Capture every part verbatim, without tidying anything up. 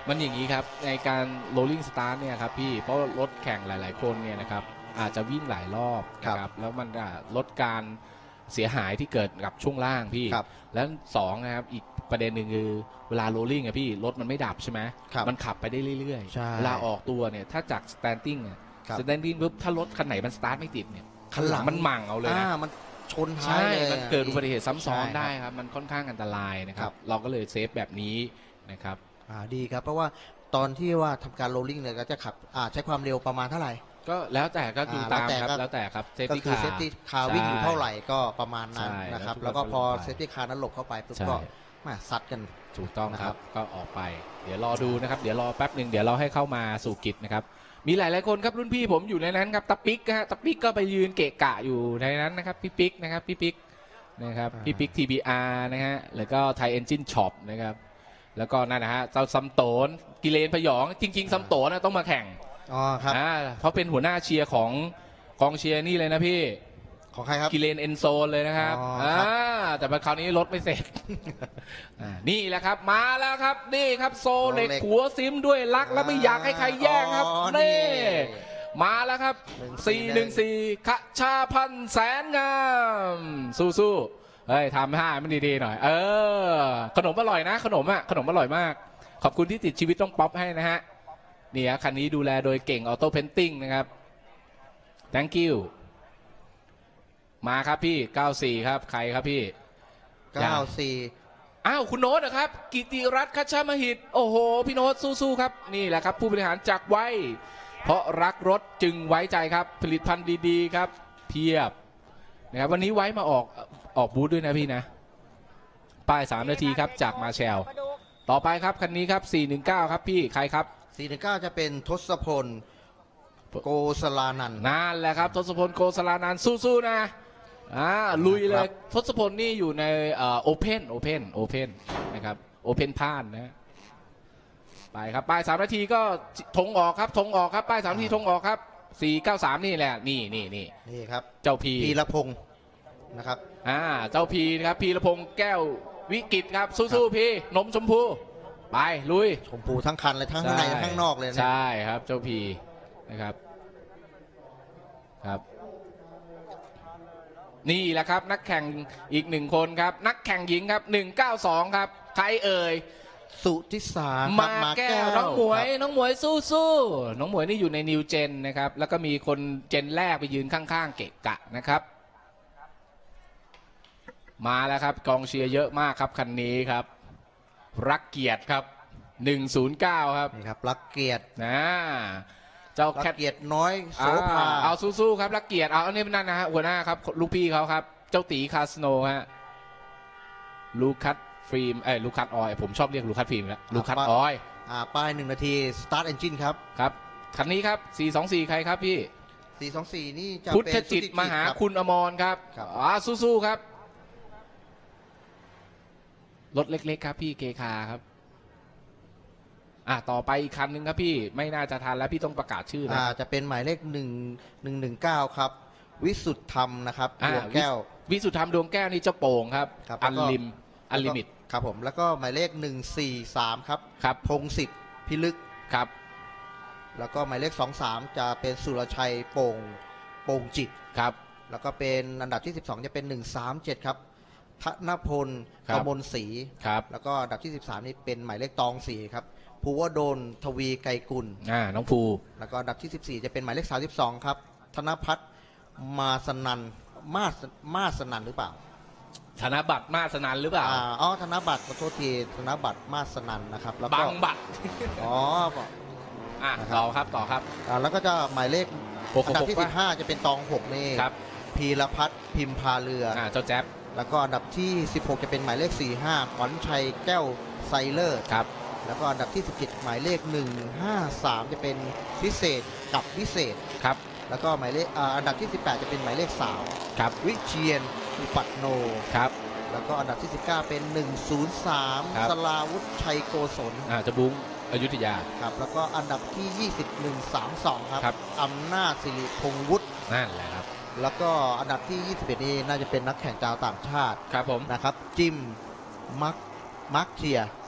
มันอย่างนี้ครับในการ rolling start เนี่ยครับพี่เพราะรถแข่งหลายๆคนเนี่ยนะครับอาจจะวิ่งหลายรอบนะครับแล้วมันลดการเสียหายที่เกิดกับช่วงล่างพี่แล้วสองนะครับอีกประเด็นหนึ่งคือเวลา rolling อะพี่รถมันไม่ดับใช่ไหมมันขับไปได้เรื่อยๆเวลาออกตัวเนี่ยถ้าจาก standing อะ standing ปุ๊บถ้ารถคันไหนมัน start ไม่ติดเนี่ยคันหลังมันมั่งเอาเลยนะมันชนท้ายเลยมันเกิดอุบัติเหตุซ้ำซ้อนได้ครับมันค่อนข้างอันตรายนะครับเราก็เลยเซฟแบบนี้นะครับอ่าดีครับเพราะว่าตอนที่ว่าทำการโรลลิ่งเนี่ยก็จะขับอ่าใช้ความเร็วประมาณเท่าไหร่ก็แล้วแต่ก็ดูตามครับแล้วแต่ครับเซฟตี้คาร์เซฟตี้คาร์วิ่งอยู่เท่าไหร่ก็ประมาณนั้นนะครับแล้วก็พอเซฟตี้คาร์นั้นหลบเข้าไปปุ๊บก็มาซัดกันถูกต้องครับก็ออกไปเดี๋ยวรอดูนะครับเดี๋ยวรอแป๊บหนึ่งเดี๋ยวเราให้เข้ามาสู่กิจนะครับมีหลายหลายคนครับรุ่นพี่ผมอยู่ในนั้นครับตะปิ๊กฮะตะปิ๊กก็ไปยืนเกะกะอยู่ในนั้นนะครับพี่ปิ๊กนะครับพี่ปิ๊กนะครับพี่ปิ๊ก ที บี อาร์ นะฮะแล้วก็ไทยเอนจินช็อปนะครับแล้วก็นั่นนะฮะเจ้าซัมโตนกิเลนพยองจริงๆซัมโตนต้องมาแข่งอ๋อครับเพราะเป็นหัวหน้าเชียร์ของกองเชียร์นี่เลยนะพี่ของใครครับกิเลนเอนโซนเลยนะครับแต่คราวนี้รถไม่เสร็จนี่แหละครับมาแล้วครับนี่ครับโซเล็กหัวซิมด้วยรักและไม่อยากให้ใครแย่งครับนี่มาแล้วครับสี่หนึ่งสี่ขชาพันธ์แสนงามสู้ๆเฮ้ยทำให้มันดีๆหน่อยเออขนมอร่อยนะขนมอ่ะขนมอร่อยมากขอบคุณที่ติดชีวิตต้องป๊อปให้นะฮะนี่คันนี้ดูแลโดยเก่งออโต้เพนติ้งนะครับ thank you มาครับพี่เก้าสี่ครับใครครับพี่เก้าสี่อ้าวคุณโน้ตนะครับกิติรัตน์คัชชามหิตโอ้โหพี่โน้ตสู้ๆครับนี่แหละครับผู้บริหารจากไว้เพราะรักรถจึงไว้ใจครับผลิตภัณฑ์ดีๆครับเพียบนะครับวันนี้ไว้มาออกออกบูธด้วยนะพี่นะป้ายสามนาทีครับจากมาแชลต่อไปครับคันนี้ครับสี่หนึ่งเก้าครับพี่ใครครับสี่หนึ่งเก้าจะเป็นทศพลโกศลานันท์นั่นแหละครับทศพลโกศลานันท์สู้ๆนะอ่าลุยเลยทศพลนี่อยู่ในโอเพนโอเพนโอเพนนะครับโอเพนพานนะไปครับป้ายสามนาทีก็ธงออกครับธงออกครับป้ายสามนาทีธงออกครับสี่เก้าสามนี่แหละนี่นี่นี่นี่ครับเจ้าพีพีรพงศ์นะครับอ่าเจ้าพีนะครับพีรพงศ์แก้ววิกิตครับสู้ๆพี่นมชมพูไปลุยชมพูทั้งคันเลยทั้งข้างในทั้งนอกเลยใช่ครับเจ้าพีนะครับครับนี่แหละครับนักแข่งอีกหนึ่งคนครับนักแข่งหญิงครับหนึ่งเก้าสองครับใครเอ่ยสุทิสามาแก้วน้องหมวยน้องหมวยสู้ๆน้องหมวยนี่อยู่ในนิวเจนนะครับแล้วก็มีคนเจนแรกไปยืนข้างๆเกะกะนะครับมาแล้วครับกองเชียร์เยอะมากครับคันนี้ครับรักเกียรติครับหนึ่งศูนย์เก้าครับนี่ครับรักเกียรตินะเจ้ารักเกียรติน้อยโสภาเอาสู้ๆครับรักเกียรติเอาอันนี้นั่นนะฮะหัวหน้าครับลูกพี่เขาครับเจ้าตีคาสโนฮะลูคัสฟิล์มเอ้ยลูคัสออยผมชอบเรียกลูคัสฟิล์มแล้วลูคัสออยอ่าป้ายหนึ่งนาที start engine ครับครับคันนี้ครับสี่สองสี่ใครครับพี่สี่สองสี่นี่จะพุทธจิตมหาคุณอมรครับอ่าสู้ๆครับรถเล็กๆครับพี่เกคาครับอ่าต่อไปอีกคันนึงครับพี่ไม่น่าจะทันแล้วพี่ต้องประกาศชื่อนะอ่าจะเป็นหมายเลขหนึ่งหนึ่งหนึ่งเก้าครับวิสุทธธรรมนะครับดวงแก้ววิสุทธธรรมดวงแก้วนี่เจ้าโป่งครับอันลิมอันลิมิตครับผมแล้วก็หมายเลขหนึ่งสี่สามครับครับพงศิษฐ์พิลึกครับแล้วก็หมายเลขสองสามจะเป็นสุรชัยโป่งโป่งจิตครับแล้วก็เป็นอันดับที่สิบสองจะเป็นหนึ่งสามเจ็ดครับธนพลกมลศรีครับแล้วก็อันดับที่สิบสามนี่เป็นหมายเลขตองสี่ครับภูวดลทวีไกรกุลอ่าน้องภูแล้วก็อันดับที่สิบสี่จะเป็นหมายเลขสามสิบสองครับธนพัฒน์มาสนันมาสมาสนันหรือเปล่าธนบัตรมาสนันหรือเปล่าอ๋อธนบัตรขอโทษทีธนบัตรมาสนันนะครับแล้วก็บังบัตรอ๋ออ่าต่อครับต่อครับอ่าแล้วก็จะหมายเลขอันดับที่สิบห้าจะเป็นตองหกนี่ครับพีรพัฒน์พิมพาเรืออ่าเจ้าแจ๊บแล้วก็อันดับที่สิบหกจะเป็นหมายเลขสี่ห้าขวัญชัยแก้วไซเลอร์ครับแล้วก็อันดับที่สิบเจ็ดหมายเลขหนึ่งห้าสามจะเป็นพิเศษกับวิเศษครับแล้วก็หมายเลขอันดับที่สิบแปดจะเป็นหมายเลขสามครับวิเชียนอุปัตโนครับแล้วก็อันดับที่สิบเก้าเป็นหนึ่งศูนย์สามสลาวุฒิชัยโกศลอ่าจะบุ้งอยุธยาครับแล้วก็อันดับที่ยี่สิบ หนึ่งสามสองครับอำนาจสิริพงษ์วุฒินั่นแหละครับแล้วก็อันดับที่ยี่สิบเอ็ดนี่น่าจะเป็นนักแข่งชาวต่างชาติครับผมนะครับจิมมักมักเชีย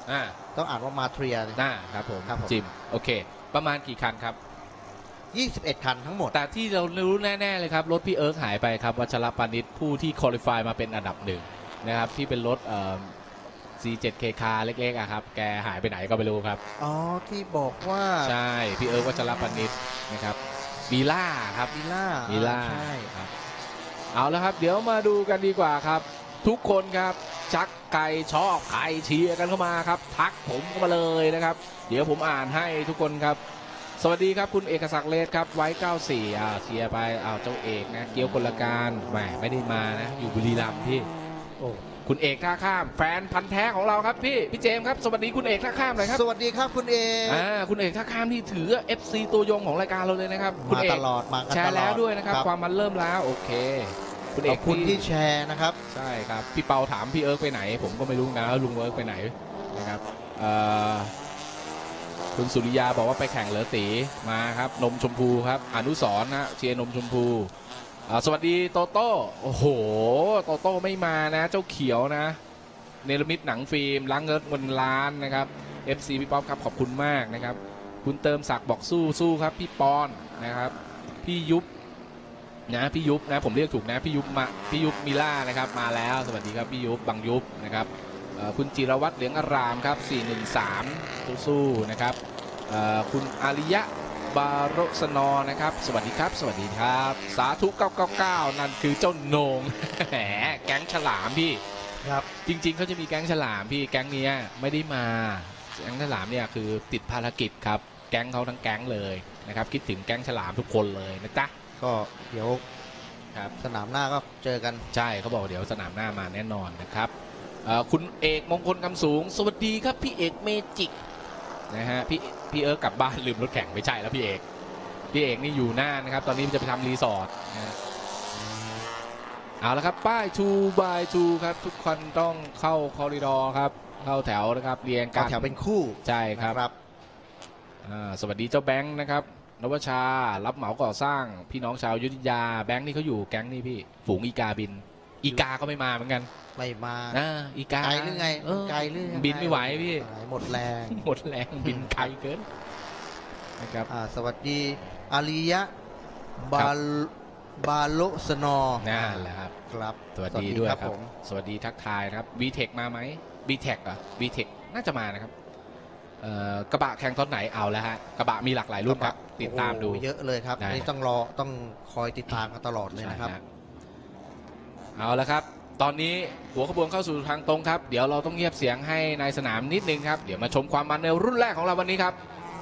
อ่าต้องอ่านว่ามาเทรียน่าครับผมครับผมจิมโอเค ประมาณกี่คันครับยี่สิบเอ็ดคันทั้งหมดแต่ที่เรารู้แน่ๆเลยครับรถพี่เอิร์กหายไปครับวัชรปานิชผู้ที่คุริฟายมาเป็นอันดับหนึ่งนะครับที่เป็นรถเอ่อ ซี เซเวน เค คาร์เล็กๆอะครับแกหายไปไหนก็ไม่รู้ครับอ๋อที่บอกว่าใช่พี่เอิร์กวัชรปานิชนะครับบีล่าครับมิล่าบีล่าใช่ครับเอาแล้วครับเดี๋ยวมาดูกันดีกว่าครับ ทุกคนครับชักไก่ชอบไก่เชียร์กันเข้ามาครับทักผมเข้ามาเลยนะครับ เดี๋ยวผมอ่านให้ทุกคนครับ สวัสดีครับคุณเอกศักดิ์เลศครับไว้เก้าสี่อ่าเชียร์ไปอ้าวเจ้าเอกนะเกียวกลการแหมไม่ได้มานะอยู่บุรีรัมย์พี่โอ้คุณเอกท่าข้ามแฟนพันธ์แท้ของเราครับพี่พี่เจมส์ครับสวัสดีคุณเอกท่าข้ามเลยครับสวัสดีครับคุณเอกอ่าคุณเอกท่าข้ามที่ถือ เอฟ ซี ตัวยงของรายการเราเลยนะครับคุณมาเอกตลอดมากันแชตร์ลแล้อวดด้วยนะครับความมันเริ่มแล้วโอเคคุณขเออก บคุณที่แชร์นะครับใช่ครับพี่เปาถามพี่เอิร์กไปไหน ผมก็ไม่รู้นะว่าลุงเอิร์กไปไหนนะครับเอ่อคุณสุริยาบอกว่าไปแข่งเหลือตีมาครับนมชมพูครับอนุสรณ์นะเชียร์นมชมพูอ่าสวัสดีโตโต้โอ้โหโตโต้ไม่มานะ เจ้าเขียวนะเนรมิตหนังฟิล์มล้างเงินเงินล้านนะครับ เอฟ ซี พี่ป๊อปครับขอบคุณมากนะครับคุณเติมศักดิ์บอกสู้สู้ครับพี่ปอนนะครับพี่ยุบนะพี่ยุบนะผมเรียกถูกนะพี่ยุบมาพี่ยุบมิล่านะครับมาแล้วสวัสดีครับพี่ยุบบางยุบนะครับเอ่อคุณจิรวัตรเหลืองอารามครับสี่หนึ่งสามสู้ๆนะครับเอ่อคุณอาริยะบารสนอนะครับสวัสดีครับสวัสดีครับสาธุเก้าเก้าเก้านั่นคือเจ้าโหนง แหมแก๊งฉลามพี่ครับจริงๆเขาจะมีแก๊งฉลามพี่แก๊งเนี้ยไม่ได้มาแก๊งฉลามเนี่ยคือติดภารกิจครับแก๊งเขาทั้งแก๊งเลยนะครับคิดถึงแก๊งฉลามทุกคนเลยนะจ๊ะก็เดี๋ยวครับสนามหน้าก็เจอกันใช่เขาบอกเดี๋ยวสนามหน้ามาแน่นอนนะครับเอ่อคุณเอกมงคลคำสูง สวัสดีครับพี่เอกเมจิกนะฮะพี่พี่เอิร์กกลับบ้านลืมรถแข่งไม่ใช่แล้วพี่เอกพี่เอกนี่อยู่น่านนะครับตอนนี้จะไปทำรีสอร์ทนะฮะเอาละครับป้าย two by two ครับทุกคนต้องเข้าคอริดอร์ครับเข้าแถวนะครับเรียงกากัรนแถวเป็นคู่ใช่ครับนะครับอ่าสวัสดีเจ้าแบงค์นะครับนวชารับเหมาก่อสร้างพี่น้องชาวอยุธยาแบงค์นี่เขาอยู่แก๊งนี่พี่ฝูงอีกาบิน อีกาก็ไม่มาเหมือนกันไม่มาอ่าอีกาไกลหรือไงเออไกลหรือยังงบินไม่ไหวพี่หมดแรงหมดแรงบินไกลเกินนะครับอ่าสวัสดีอาริยะบาลบาโลสนอนั่นแหละครับครับสวัสดีด้วยครับผมสวัสดีทักทายนะครับ บี เทค มาไหม บี เทค เหรอ บี เทค น่าจะมานะครับเอ่อกระบะแข่งตอนไหนเอาแล้วฮะกระบะมีหลากหลายรุ่นครับ ติดตามดูโอ้โหเยอะเลยครับได้นี่ต้องรอต้องคอยติดตามกันตลอดเลยนะครับใช่ฮเอาละครับ ตอนนี้หัวขบวนเข้าสู่ทางตรงครับ เดี๋ยวเราต้องเงียบเสียงให้ในสนามนิดนึงครับ เดี๋ยวมาชมความมันในรุ่นแรกของเราวันนี้ครับ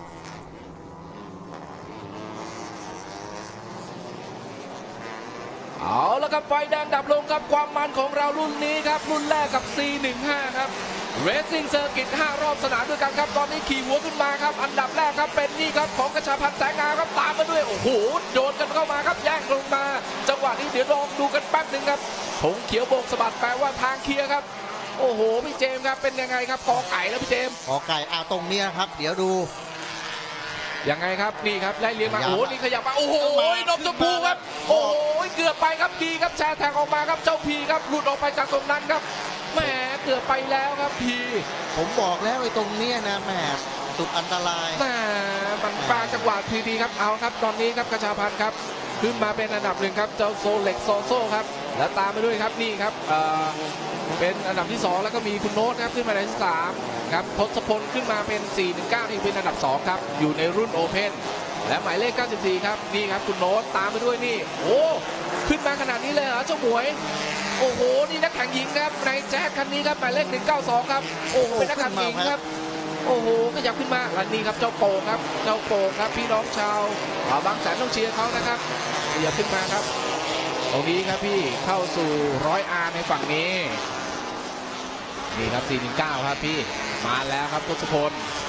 เอาละครับไฟแดงดับลงครับความมันของเรารุ่นนี้ครับ รุ่นแรกกับ ซี หนึ่งห้า ครับ Racing Circuit ห้ารอบสนามด้วยกันครับ ตอนนี้ขี่หัวขึ้นมาครับ อันดับแรกครับเป็นนี่ครับของกระชาพันธ์แสงงามครับตามมาด้วยโอ้โหโยนกันเข้ามาครับแย่งลงมา จังหวะนี้เดี๋ยวลองดูกันแป๊บหนึ่งครับธงเขียวโบกสะบัดแปลว่าทางเคลียร์ครับโอ้โหพี่เจมส์ครับเป็นยังไงครับกอไก่แล้วพี่เจมส์ขอไก่อาตรงเนี้ยครับ เดี๋ยวดูยังไงครับนี่ครับไล่เลียงมาขยับโอ้โหนี่ขยับมาโอ้โหขึ้นมานมชมพูครับโอ้โหเกือบไปครับดีครับแชร์แทงออกมาครับเจ้าพีครับหลุดออกไปจากตรงนั้นครับแหมเกือบไปแล้วครับพีผมบอกแล้วไอ้ตรงเนี้ยนะแหมสุดอันตรายแหมมันปลาจังหวะทีดีครับเอาครับตอนนี้ครับกระชาพันธ์ครับขึ้นมาเป็นอันดับหนึ่งครับเจ้าโซเล็กโซโซครับแล้วตามไปด้วยครับนี่ครับเอ่อเป็นอันดับที่สองแล้วก็มีคุณโน้ตครับขึ้นมาในที่สามครับทศพลขึ้นมาเป็นสี่หนึ่งเก้าที่เป็นอันดับสองครับอยู่ในรุ่นโอเพ่นและหมายเลขเก้าสิบสี่ครับนี่ครับคุณโน้ตตามไปด้วยนี่โอ้ขึ้นมาขนาดนี้เลยเหรอเจ้าหมวยโอ้โหนี่นักแข่งหญิงครับในแจ๊คคันนี้ครับหมายเลขหนึ่งเก้าสองครับโอ้โหเป็นนักแข่งหญิงครับโอ้โหขยับขึ้นมาและนี่ครับเจ้าโป่งครับเจ้าโป่งครับพี่น้องชาวบางแสนต้องเชียร์เขานะครับขยับขึ้นมาครับตรงนี้ครับพี่เข้าสู่ร้อยอาร์ในฝั่งนี้นี่ครับสี่หนึ่งเก้าครับพี่มาแล้วครับทศพล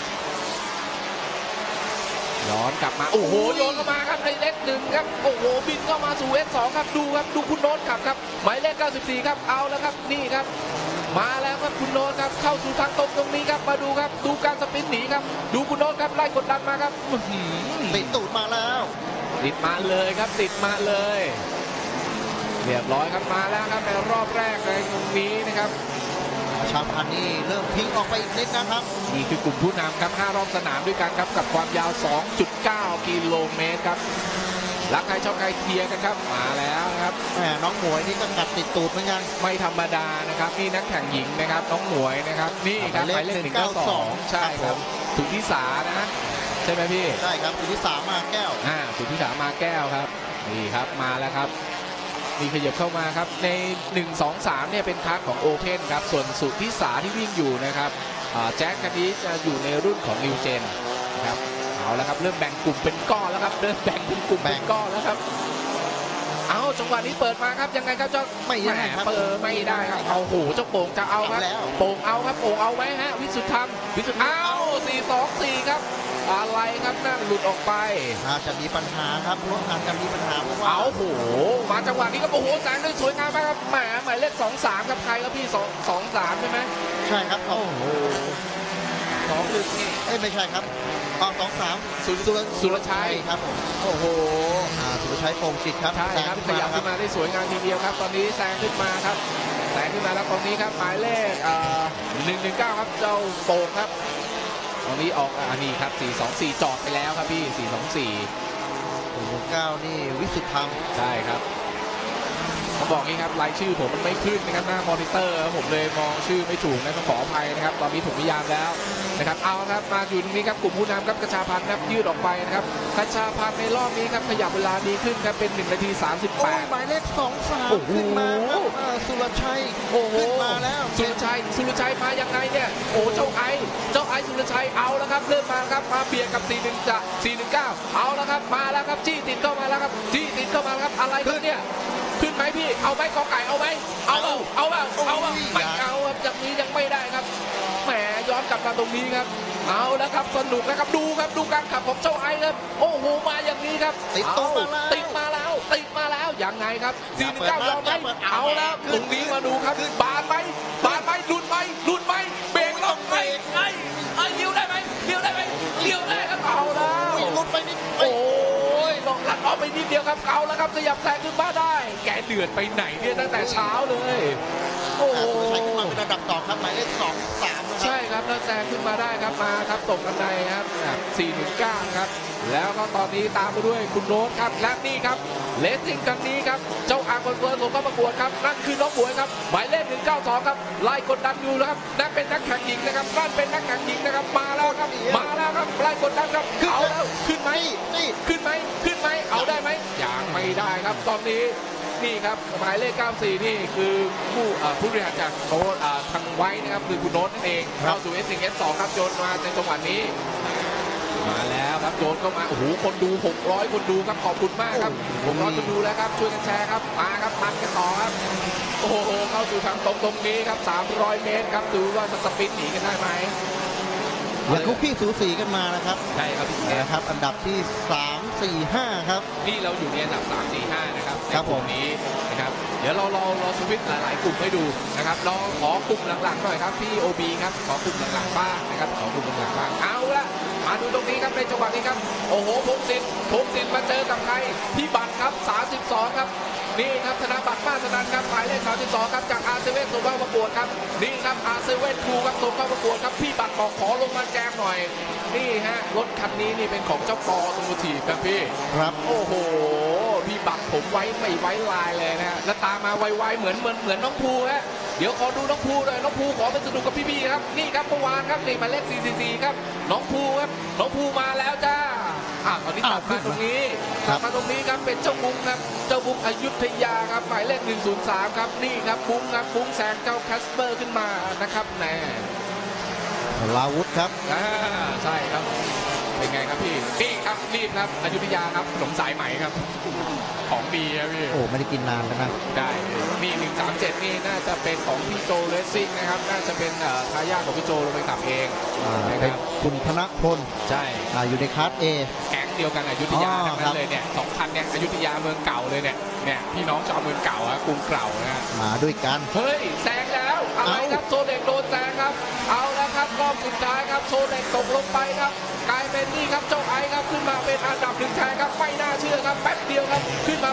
ย้อนกลับมาโอ้โหโยนเข้ามาครับในเลขหนึ่งครับโอ้โหบินเข้ามาสู่เอสสองครับดูครับดูคุณโน้ตขับครับหมายเลขเก้าสิบสี่ครับเอาแล้วครับนี่ครับมาแล้วครับคุณโน้ตครับเข้าสู่ทางตรงตรงนี้ครับมาดูครับดูการสปรินต์หนีครับดูคุณโน้ตครับไล่กดดันมาครับอื้อหือติดตูดมาแล้วติดมาเลยครับติดมาเลยเรียบร้อยครับมาแล้วครับในรอบแรกในตรงนี้นะครับชชาพันธุ์นี่เริ่มทิ้งออกไปอีกนิดนะครับนี่คือกลุ่มผู้นำครับห้ารอบสนามด้วยกันครับกับความยาว สองจุดเก้า กิโลเมตรครับรักใครชอบใครเทียร์กันครับมาแล้วครับแหมน้องหมวยนี่ก็กัดติดตูดเหมือนกันไม่ธรรมดานะครับนี่นักแข่งหญิงนะครับน้องหมวยนะครับนี่ครับหมายเลขหนึ่งเก้าสองใช่ครับสุทธิสานะใช่ไหมพี่ได้ครับอยู่ที่สามมาแก้วอ่าสุทธิสามาแก้วครับนี่ครับมาแล้วครับมีขยับเข้ามาครับในหนึ่ง สอง สามเนี่ยเป็นคลาสของโอเพนครับส่วนสุทธิสาที่วิ่งอยู่นะครับอ่าแจ็คคันนี้จะอยู่ในรุ่นของนิวเจนนะครับเอาแล้วครับเริ่มแบ่งกลุ่มเป็นก้อนแล้วครับเริ่มแบ่งเป็นกลุ่มเป็นก้อนแล้วครับเอาจังหวะนี้เปิดมาครับยังไงครับเจ้าไม่ได้ครับเปิดไม่ได้ครับเอาโหเจ้าโป่งจะเอาครับแล้วโป่งเอาครับโป่งเอาไหมฮะวิสุทธัมวิสุทธัมเอาสี่ สอง สี่ครับอะไรครับนั่นหลุดออกไปอาจจะมีปัญหาครับรถอาจจะมีปัญหาเพราะว่าเอาโหมาจังหวะนี้ก็โอ้โหแสงได้สวยงามมากครับแหมหมายเลขสอง สามครับใครครับพี่สอง สอง สามใช่ไหมใช่ครับโอ้โหสองหนึ่งนี่เอ้ยไม่ใช่ครับออกสองสามสุรสุรชัยครับผมโอ้โหอ่าสุรชัยโป่งจิตครับใช่ครับขยับขึ้นมาได้สวยงามทีเดียวครับ ตอนนี้แซงขึ้นมาครับแซงขึ้นมาแล้วตรงนี้ครับหมายเลขเอ่อหนึ่งหนึ่งเก้าครับเจ้าโป่งครับตรงนี้ออกอันนี้ครับสี่ สอง สี่จอดไปแล้วครับพี่สี่ สอง สี่หนึ่งเก้านี่วิสุทธิ์ธรรมใช่ครับผมบอกงี้ครับรายชื่อผมมันไม่ขึ้นนะครับหน้ามอนิเตอร์ครับผมเลยมองชื่อไม่ถูกนะต้องขออภัยนะครับตอนนี้ผมพยายามแล้วนะครับเอาครับมาอยู่ตรงนี้ครับกลุ่มผู้นำครับกระชาพันธ์ครับยืดออกไปนะครับกระชาพันธ์ในรอบนี้ครับขยับเวลาดีขึ้นครับเป็นหนึ่งนาทีสามสิบโอ้แปยดหมายเลขสองสามโอ้โหขึ้นมาครับอ่าสุรชัยโอ้โหขึ้นมาแล้วสุรชัยสุรชัยมายังไงเนี่ยโอ้เจ้าไอเจ้าไอสุรชัยเอาแล้วครับเริ่มมาครับมาเบียดกับสี่ หนึ่ง จะสี่ หนึ่ง เก้าเอาแล้วครับมาแล้วครับจี้ติดเข้ามาแล้วครับจี้ติดเข้ามาแล้วครับอะไรครับเนี่ยขึ้นไหมพี่เอาไหมกอไก่เอาไหมเอาเอาเอาเอาเอาเอาไม่เอาครับอย่างนี้ยังไม่ได้ครับแหมย้อนกลับมาตรงนี้ครับเอาแล้วครับสนุกนะครับดูครับดูการขับของเจ้าไอครับโอ้โหมาอย่างนี้ครับติดตัวมาแล้วติดมาแล้วติดมาแล้วยังไงครับอสี่ย่าหนึ่เปิงดเก้ายอมไหมอย่าเปิดเอาแล้วขึ้ตนรงนี้มาดูครับขึ้นบานไหมบานไหมหลุดไหมหลุดไหมเบรกล็อกไหมไอ้ไอ้เลี้ยวได้ไหมเลี้ยวได้ไหมเลี้ยวได้ครับเอาแล้ววิ่งลุดไปนิดโอ้ยลองลัดออกไปนิดเดียวครับเอาแล้วครับขยับแซงขึ้นมาได้ แกเดือดไปไหนเนี่ยตั้งแต่เช้าเลย โอ้อ่าโหสุรชัยขึ้นมาเป็นระดับต่อครับหมายเลขสองสามนะครัใช่ครับแล้วแซงขึ้นมาได้ครับมาครับตกกันในครับสี่ หนึ่ง เก้าครับแล้วก็ตอนนี้ตามมาด้วยคุณโน้ตครับและนี่ครับเลสซิ่งกันนี้ครับเจ้าอาร์คอนเฟิร์มส่งเข้าประกวดครับนั่นคือน้องบวยครับหมายเลขหนึ่งเก้าสองครับไล่กดดันอยู่แล้วครับนั่นเป็นนักแข่งหญิงนะครับนั่นเป็นนักแข่งหญิงนะครับมาแล้วครับมาแล้วครับไล่กดดันครับเอาแล้วขึ้นไหมนี่ขึ้นไหมขึ้นไหมเอาได้ไหมยังไม่ได้ครับตอนนี้นี่ครับหมายเลขเก้าสี่นี่คือผู้เอ่อผู้บริหารจากโน้ตเอ่อทางไว้นะครับคือคุณโน้ตนั่นเองเข้าสู่ เอส หนึ่ง เอส สอง ครับโยนมาในจังหวะนี้มาแล้วครับโยนเข้ามาโอ้โหคนดูหกร้อยคนดูครับขอบคุณมากครับหกร้อยคนดูแล้วครับช่วยกันแชร์ครับมาครับมันกันต่อครับโอ้โหเข้าสู่ทางตรงตรงนี้ครับสามร้อยเมตรครับดูว่าจะสปรินต์หนีกันได้ไหมอย่าคุกพี่สูสีกันมานะครับใช่ครับพี่แกนะครับ อันดับที่สามสี่ห้าครับนี่เราอยู่ในอันดับสาม สี่ ห้านะครับครับในกลุ่มผมนี้นะครับเดี๋ยวเราเราเราสวิตช์หลายๆกลุ่มให้ดูนะครับเราขอกลุ่มหลังๆหน่อยครับพี่ โอ บี ครับขอกลุ่มหลังๆบ้างนะครับขอกลุ่มหลังๆบ้างเอาละมาดูตรงนี้ครับในจังหวะนี้ครับโอ้โหพงศิษฐ์พงศิษฐ์มาเจอกับใครพี่บัตรครับสามสิบสองครับนี่ครับธนบัตรมาสนันครับหมายเลขสามสิบสองครับจากอาร์เซเว่นส่งเข้าประกวดครับนี่ครับอาร์เซเว่นครูครับส่งเข้าประกวดครับพี่บัตรบอกขอลงมาแจมหน่อยนี่ฮะรถคันนี้นี่เป็นของเจ้าปอตูทีครับพี่ครับโอ้โหพี่บักผมไว้ไม่ไว้ลายเลยนะฮะแล้วตามมาไวๆเหมือนเหมือนเหมือนน้องภูฮะเดี๋ยวขอดูน้องภูหน่อยน้องภูขอไปสนุกกับพี่ๆครับนี่ครับเมื่อวานครับนี่หมายเลขสี่ สี่ สี่ครับน้องภูครับน้องภูมาแล้วจ้าอ่ะตอนนี้ตัดมาตรงนี้ตัดมาตรงนี้ครับเป็นเจ้าบุ้งครับเจ้าบุ้งอยุธยาครับหมายเลขหนึ่งศูนย์สามครับนี่ครับบุ้งครับบุ้งแซงเจ้าแคสเปอร์ขึ้นมานะครับแน่ลาวุธครับอ่าใช่ครับเป็นไงครับพี่นี่ครับรีบครับอยุธยาครับขนมสายไหมครับของดีครับพี่โอ้ไม่ได้กินนานแล้วนะได้นี่หนึ่งสามเจ็ดนี่น่าจะเป็นของพี่โจเลสซิ่งนะครับน่าจะเป็นเอ่อทายาทของพี่โจลงไปขับเองอ่านะคเป็นรับคุณธนพลใช่อ่าอยู่ในคลาส A แก๊งเดียวกันอยุธยาอ๋อทั้งครันั้บนเลยเนี่ยสองคันเนี่ยอยุธยาเมืองเก่าเลยเนี่ยเนี่ยพี่น้องชาวเมืองเก่าอะกรุงเก่านะฮะมาด้วยกันเฮ้ยแซงแล้วอะไรเอ้าครับโซเด็กโดนแซงครับเอาแล้วครับรอบสุดท้ายครับโซเด็กตกลงไปครับกลายเป็นนี่ครับเจ้าไอครับขึ้นมาเป็นอันดับหนึ่งแทนครับไม่น่าเชื่อครับแป๊บเดียวครับขึ้นมา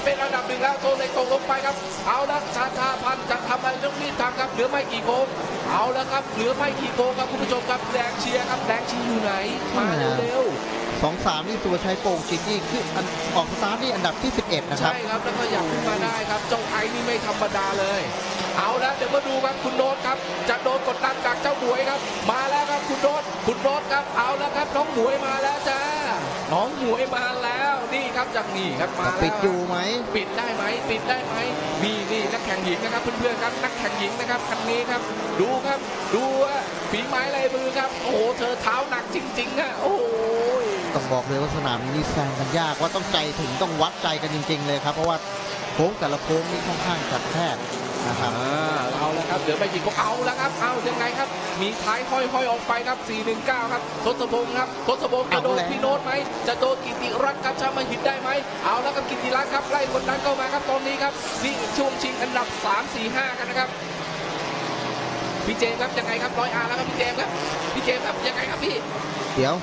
เป็นอันดับหนึ่งแล้วโซเล็กตกลงไปครับเอาละชาชาพันธ์จะทำอะไรต้องรีบทำครับเหลือไม่กี่โค้งเอาแล้วครับเหลือไม่กี่โค้งครับคุณผู้ชมครับแดงเชียร์ครับแดงเชียร์อยู่ไหนมาเร็วๆสองสามนี่ตัวชัยโป่งจิตนี่คืออันออกสตาร์ทนี่อันดับที่สิบเอ็ดนะครับใช่ครับแล้วก็อยากขึ้นมาได้ครับเจ้าไอ้นี่ไม่ธรรมดาเลยเอาแล้วเดี๋ยวมาดูครับคุณโน้ตครับจะโดนกดดันจากเจ้าหมวยครับมาแล้วครับคุณโน้ตคุณโน้ตครับเอาแล้วครับน้องหมวยมาแล้วจ้าน้องหมวยมาแล้วนี่ครับจากนี่ครับมาแล้วปิดอยู่ไหมปิดได้ไหมปิดได้ไหมมีนี่นักแข่งหญิงนะครับเพื่อนๆครับนักแข่งหญิงนะครับคันนี้ครับดูครับดูว่าฝีไม้ลายมือครับโอ้โหเธอเท้าหนักจริงๆอะโอ้โหต้องบอกเลยว่าสนามนี้แซงกันยากว่าต้องใจถึงต้องวัดใจกันจริงๆเลยครับเพราะว่าโค้งแต่ละโค้งนี่ค่อนข้างจัดแคบนะครับอ่าเอาแล้วครับเดี๋ยวไปยิงก็เอาแล้วครับเอายังไงครับมีท้ายห้อยๆออกไปครับสี่หนึ่งเก้าครับทศพงศ์ครับทศพงศ์จะโดนพี่โน้ตไหมจะโดนกิติรัตน์ครับจะมาหินได้ไหมเอาแล้วกับกิติรัตน์ครับไล่คนนั้นเข้ามาครับตอนนี้ครับนี่ช่วงชิงอันดับสาม สี่ ห้ากันนะครับพี่เจมส์ครับยังไงครับร้อยอาร์แล้วครับพี่เจมส์ครับพี่เจมส์ครับยังไงครับพี่เดี๋ยว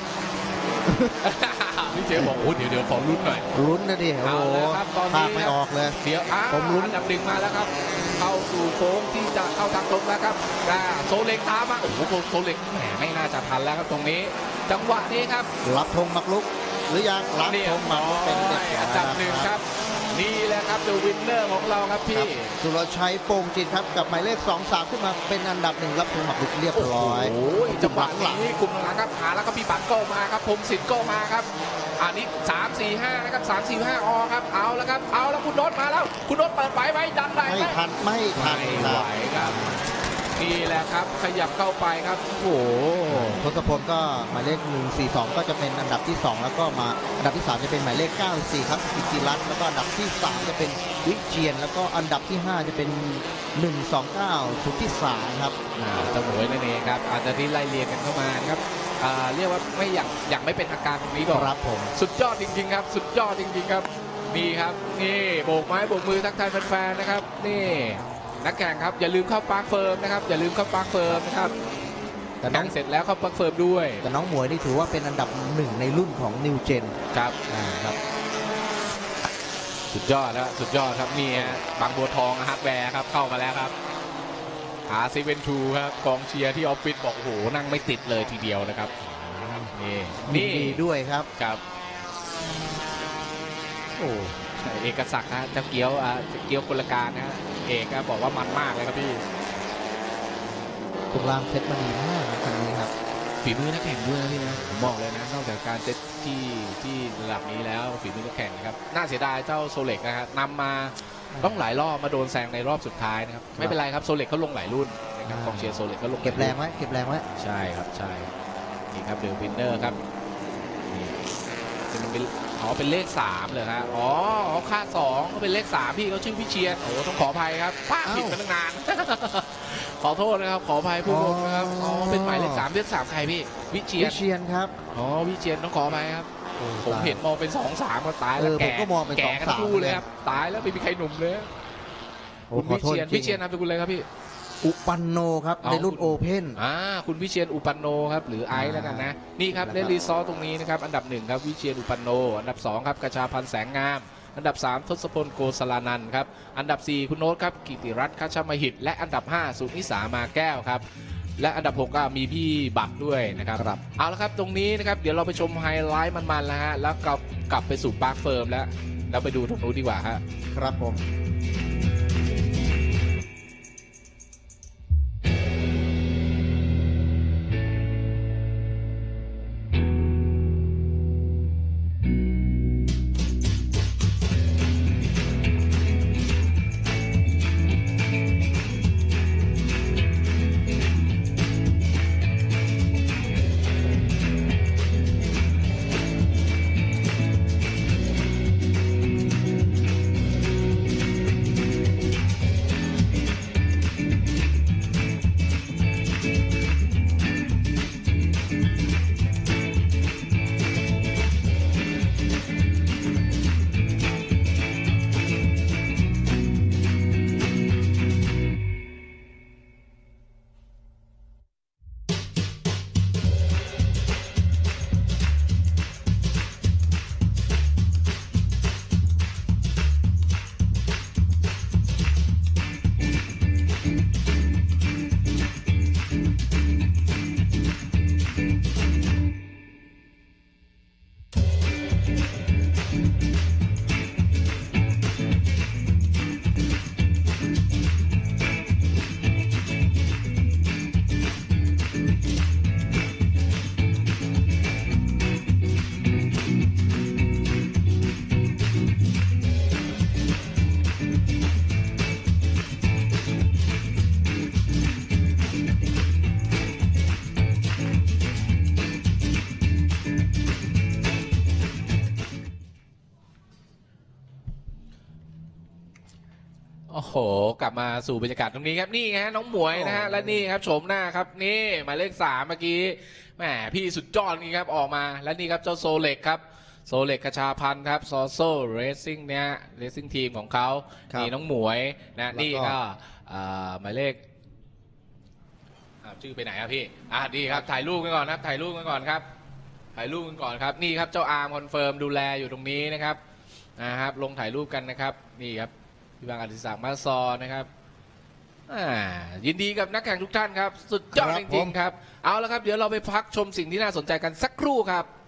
พี่เจมส์บอกโอ้เดี๋ยวเดี๋ยวขอลุ้นหน่อยลุ้นนะดิโอ้เอาโหแล้วครับตอนนี้ภาพไม่ออกเลยเดี๋ยวอ่าผมลุ้นอันดับหนึ่งมาแล้วครับเข้าสู่โค้งที่จะเข้าทางตรงแล้วครับอ่าโซเล็กตามมาโอ้โหโซเล็กแหมไม่น่าจะทันแล้วครับตรงนี้ จังหวะนี้ครับรับธงมักลุกหรือยังรับนี่ธงมักลุกเป็นเด็กอันดับหนึ่งครับนี่แหละครับเดอะวินเนอร์ของเราครับคพี่รับสุรชัยโป่งจิตครับกับหมายเลขสองสามขึ้นมาเป็นอันดับหนึ่งรับธงมักลุกเรียบร้อยโอ้ยจังหวะหลังนี้กลุ่มหลังครับหาแล้วก็พี่บัตรก็มาครับพรมสิทธิ์ก็มาครับอันนี้สาม สี่ ห้านะครับสาม สี่ ห้าอครับเอาแล้วครับเอาแล้วคุณโน้ตมาแล้วคุณโน้ตเปิดไฟไว้ดันได้ไม่ไหมทันไม่ทันไม่คไหวรับครับนี่แหละครับขยับเข้าไปครับโอ้โหทศพลก็หมายเลขหนึ่งสี่สองก็จะเป็นอันดับที่สองแล้วก็มาอันดับที่สามจะเป็นหมายเลขเก้าสี่ครับกิติรัตน์แล้วก็อันดับที่สามจะเป็นวิเชียนแล้วก็อันดับที่ห้าจะเป็นหนึ่งสองเก้าสุทธิสารครับอ่าเสมอนั่นเองครับอาจจะที่ไล่เรียงกันเข้ามานะครับอ่าเรียกว่าไม่อย่างอย่างไม่เป็นอาการตรงนี้ก่อนครับผมสุดยอดจริงๆครับ สุดยอดจริงๆครับนี่ครับนี่โบกไม้โบกมือทักทายแฟนๆนะครับนี่นักแข่งครับอย่าลืมเข้าปาร์คเฟิร์มนะครับอย่าลืมเข้าปาร์คเฟิร์มนะครับแต่น้แข่องงเสร็จแล้วเข้าปาร์คเฟิร์มด้วยแต่น้องหมวยนี่ถือว่าเป็นอันดับหนึ่งในรุ่นของนิวเจนครับอ่าครับ สุดยอดแล้วสุดยอดครับนี่ฮะบางบัวทองฮาร์ดแวร์ครับเข้ามาแล้วครับหาซีเวนทูครับกองเชียร์ที่ออฟฟิศบอกโอ้โหนั่งไม่ติดเลยทีเดียวนะครับนี่นี่นี่ดีด้วยครับครับโอ้ใช่เอกศักดิ์ฮะเจ้าเกี้ยวอ่ะเจ้าเกี้ยวคนละการนะฮะเอกครับบอกว่ามันมากเลยครับพี่ตรงรางเซตมาดีมากนะคันนี้ครับฝีมือนักแข่งด้วยนะพี่นะผมบอกเลยนะนอกจากการเซตที่ที่ระดับนี้แล้วฝีมือนักแข่งนะครับน่าเสียดายเจ้าโซเล็กนะฮะนำมาต้องหลายรอบมาโดนแซงในรอบสุดท้ายนะครับไม่เป็นไรครับโซเล็กเขาลงหลายรุ่นนะครับกองเชียร์โซเล็กเขาลงหลายเก็บแรงไว้เก็บแรงไว้ใช่ครับใช่นี่ครับเดอะวินเนอร์ครับนี่เป็นอ๋อเป็นเลขสามเลยฮะอ๋อเขาค่าสองเขาเป็นเลขสามพี่เขาชื่อพี่เชียร์โอ้ต้องขออภัยครับป้าผิดมาตั้งนาน ขอโทษนะครับขออภัยผู้ชมนะครับอ๋อเป็นหมายเลขสามเลขสามใครพี่วิเชียวิรเชียนครับอ๋อวิเชียรต้องขออภัยครับผมเห็นมองเป็นสองสามก็ตายเอแล้วอผมแก่ก็มองเป็นแก่กันสองสามคู่เลยครับตายแล้วไม่มีใครหนุ่มเลยโอ้คุณขอวิโทษเชียรจริวิงเชียรนามสกุลอะไรครับพี่อุปันโนครับเอาในรุ่นโอเพ่นอ่าคุณวิเชียรอุปันโนครับหรือไอซ์แล้วกันนะนี่ครับครับเล่นรีซอร์ตรงนี้นะครับอันดับหนึ่งครับวิเชียรอุปันโน อันดับสองครับกระชาพันธ์แสงงาม อันดับสามทศพลโกศลานันท์ครับอันดับสี่คุณโน้ตครับกิติรัตน์คัชมหิตและอันดับห้าสุนิสามาแก้วครับและอันดับหกก็มีพี่บัตรด้วยนะครับครับเอาละครับตรงนี้นะครับเดี๋ยวเราไปชมไฮไลท์มันๆแล้วฮะแล้วกลับกลับไปสู่ปาร์คเฟิร์มแล้วแล้วไปดูตรงนู้นดีกว่าฮะครับผมโอ้โหกลับมาสู่บรรยากาศตรงนี้ครับนี่ไงฮะน้องหมวยนะฮะโอ้และนี่ครับโฉมหน้าครับนี่หมายเลขสามเมื่อกี้แหมพี่สุดยอดจริงครับออกมาและนี่ครับเจ้าโซเล็กครับโซเล็กกระชาพันธ์ครับซอโซเรซิ่งเนี่ยเรซิ่งทีมของเขาครับนี่น้องหมวยนะแล้วก็นี่ก็อ่าหมายเลขอ่าชื่อไปไหนครับพี่อ่าดีครับถ่ายรูปกันก่อนครับถ่ายรูปกันก่อนครับถ่ายรูปกันก่อนครับนี่ครับเจ้าอาร์มคอนเฟิร์มดูแลอยู่ตรงนี้นะครับนะครับลงถ่ายรูปกันนะครับนี่ครับพี่บางอดิศักดิ์มาซอนะครับอ่ายินดีกับนักแข่งทุกท่านครับสุดยอดครับจริงผมๆครับเอาละครับเดี๋ยวเราไปพักชมสิ่งที่น่าสนใจกันสักครู่ครับ